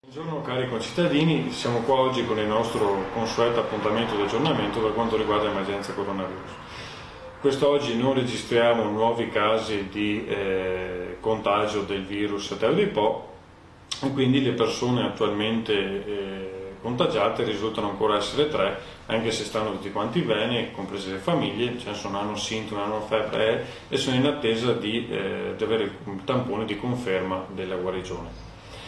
Buongiorno cari concittadini, siamo qua oggi con il nostro consueto appuntamento di aggiornamento per quanto riguarda l'emergenza coronavirus. Quest'oggi non registriamo nuovi casi di contagio del virus Teo di Po e quindi le persone attualmente contagiate risultano ancora essere 3, anche se stanno tutti quanti bene, comprese le famiglie, cioè non hanno sintomi, non hanno febbre e sono in attesa di avere il tampone di conferma della guarigione.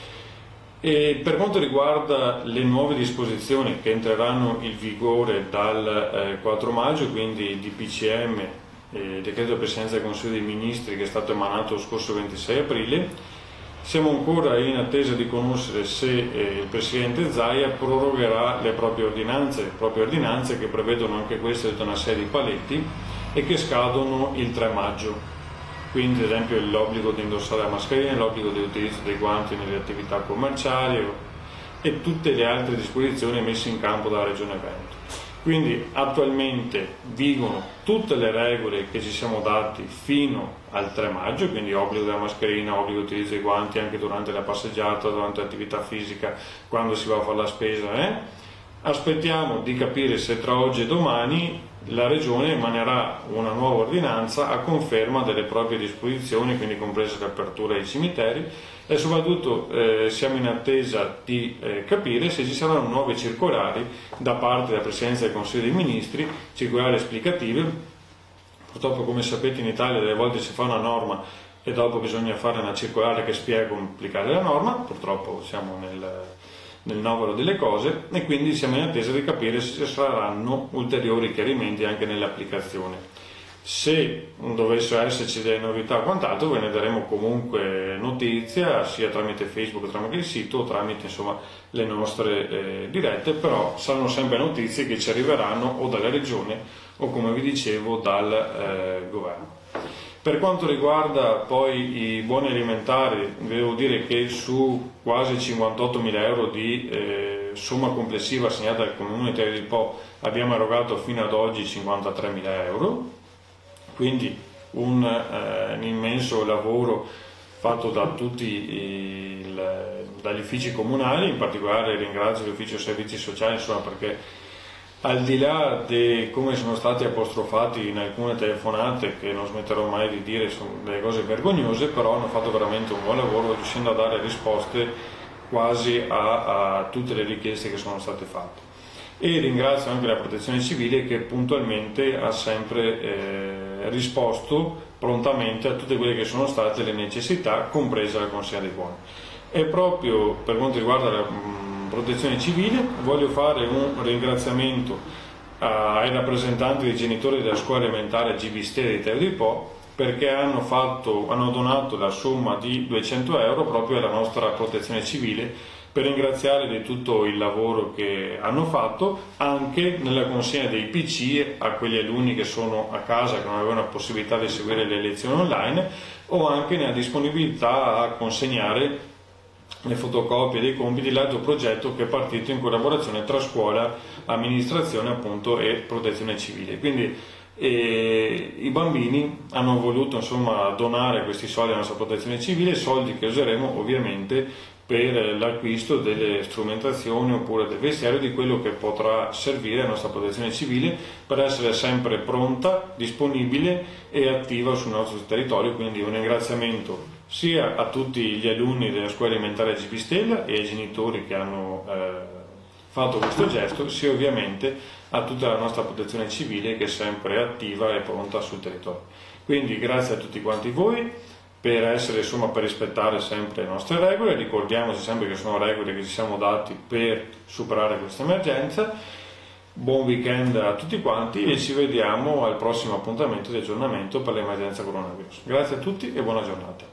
E per quanto riguarda le nuove disposizioni che entreranno in vigore dal 4 maggio, quindi DPCM, decreto del Presidenza del Consiglio dei Ministri che è stato emanato lo scorso 26 aprile, siamo ancora in attesa di conoscere se il Presidente Zaia prorogherà le proprie ordinanze che prevedono anche queste tutta una serie di paletti e che scadono il 3 maggio. Quindi ad esempio l'obbligo di indossare la mascherina, l'obbligo di utilizzo dei guanti nelle attività commerciali e tutte le altre disposizioni messe in campo dalla Regione Veneto. Quindi attualmente vigono tutte le regole che ci siamo dati fino al 3 maggio, quindi obbligo della mascherina, obbligo di utilizzo dei guanti anche durante la passeggiata, durante l'attività fisica, quando si va a fare la spesa. Aspettiamo di capire se tra oggi e domani la Regione emanerà una nuova ordinanza a conferma delle proprie disposizioni, quindi compresa l'apertura dei cimiteri, e soprattutto siamo in attesa di capire se ci saranno nuove circolari da parte della Presidenza del Consiglio dei Ministri, circolari esplicative. Purtroppo, come sapete, in Italia delle volte si fa una norma e dopo bisogna fare una circolare che spiega come applicare la norma, purtroppo siamo nel novero delle cose e quindi siamo in attesa di capire se ci saranno ulteriori chiarimenti anche nell'applicazione. Se dovessero esserci delle novità o quant'altro ve ne daremo comunque notizia sia tramite Facebook, tramite il sito o tramite insomma le nostre dirette, però saranno sempre notizie che ci arriveranno o dalla Regione o, come vi dicevo, dal Governo. Per quanto riguarda poi i buoni alimentari, devo dire che su quasi 58.000 euro di somma complessiva assegnata al Comune di Teo di Po abbiamo erogato fino ad oggi 53.000 euro, quindi un immenso lavoro fatto da tutti dagli uffici comunali, in particolare ringrazio l'ufficio servizi sociali, insomma, perché al di là di come sono stati apostrofati in alcune telefonate, che non smetterò mai di dire sono delle cose vergognose, però hanno fatto veramente un buon lavoro riuscendo a dare risposte quasi a tutte le richieste che sono state fatte. E ringrazio anche la Protezione Civile che puntualmente ha sempre risposto prontamente a tutte quelle che sono state le necessità, compresa la consegna dei buoni. E proprio per quanto riguarda la Protezione Civile voglio fare un ringraziamento ai rappresentanti dei genitori della scuola elementare Gibisteri di Teo di Po, perché hanno donato la somma di 200 euro proprio alla nostra Protezione Civile per ringraziare di tutto il lavoro che hanno fatto anche nella consegna dei PC a quegli alunni che sono a casa, che non avevano la possibilità di seguire le lezioni online, o anche nella disponibilità a consegnare le fotocopie dei compiti, l'altro progetto che è partito in collaborazione tra scuola, amministrazione appunto e Protezione Civile. Quindi i bambini hanno voluto insomma donare questi soldi alla nostra Protezione Civile, soldi che useremo ovviamente per l'acquisto delle strumentazioni oppure del vestiario, di quello che potrà servire alla nostra Protezione Civile per essere sempre pronta, disponibile e attiva sul nostro territorio. Quindi un ringraziamento sia a tutti gli alunni della scuola elementare Gibistella e ai genitori che hanno fatto questo gesto, sia ovviamente a tutta la nostra Protezione Civile che è sempre attiva e pronta sul territorio. Quindi grazie a tutti quanti voi per rispettare sempre le nostre regole. Ricordiamoci sempre che sono regole che ci siamo dati per superare questa emergenza. Buon weekend a tutti quanti e ci vediamo al prossimo appuntamento di aggiornamento per l'emergenza coronavirus. Grazie a tutti e buona giornata.